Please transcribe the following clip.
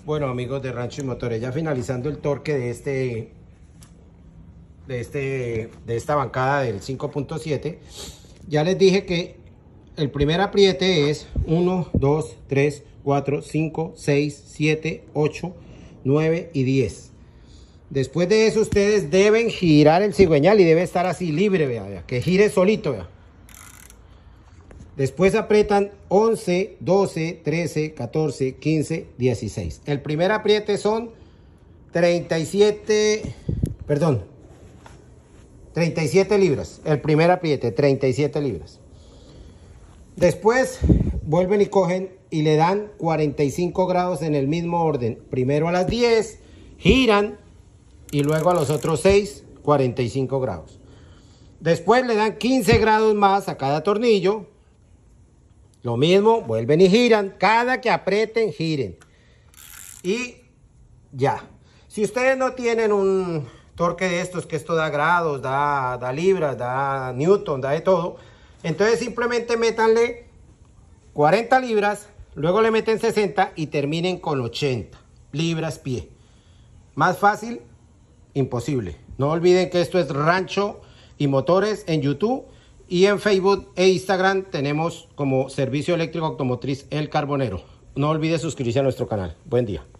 Bueno, amigos de Rancho y Motores, ya finalizando el torque de esta bancada del 5.7, ya les dije que el primer apriete es 1, 2, 3, 4, 5, 6, 7, 8, 9 y 10. Después de eso ustedes deben girar el cigüeñal y debe estar así libre, vea, que gire solito, vea. Después aprietan 11, 12, 13, 14, 15, 16. El primer apriete son 37 libras. El primer apriete, 37 libras. Después vuelven y cogen y le dan 45 grados en el mismo orden. Primero a las 10, giran y luego a los otros 6, 45 grados. Después le dan 15 grados más a cada tornillo. Lo mismo, vuelven y giran. Cada que aprieten, giren. Y ya. Si ustedes no tienen un torque de estos, que esto da grados, da libras, da newton, da de todo, entonces simplemente métanle 40 libras, luego le meten 60 y terminen con 80 libras pie. Más fácil, imposible. No olviden que esto es Rancho y Motores en YouTube. Y en Facebook e Instagram tenemos como Servicio Eléctrico Automotriz El Carbonero. No olvide suscribirse a nuestro canal. Buen día.